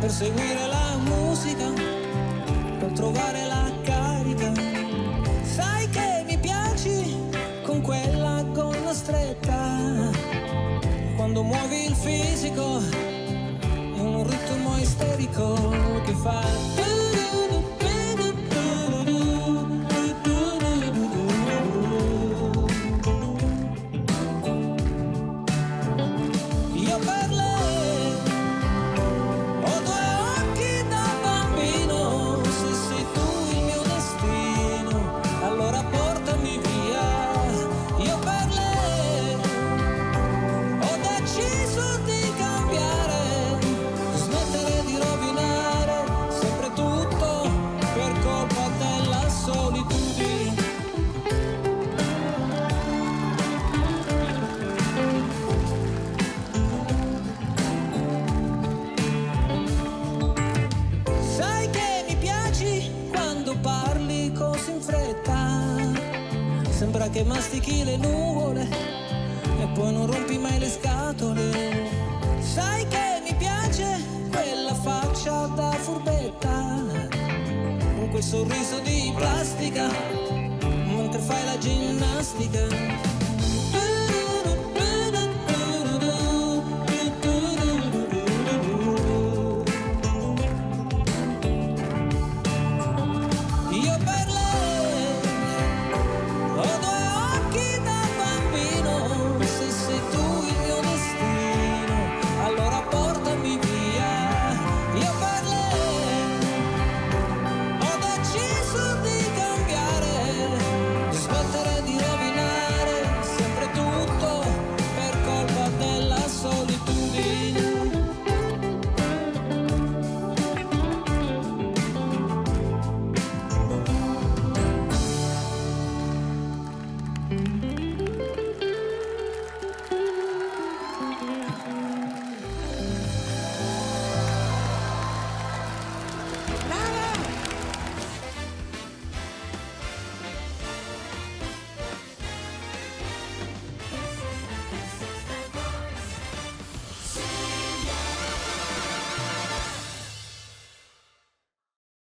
per seguire la musica, per trovare la carica. Sai che mi piaci con quella gonna stretta, quando muovi il fisico in un ritmo isterico che fa. Sembra che mastichi le nuvole e poi non rompi mai le scatole. Sai che mi piace quella faccia da furbetta, con quel sorriso di plastica, mentre fai la ginnastica.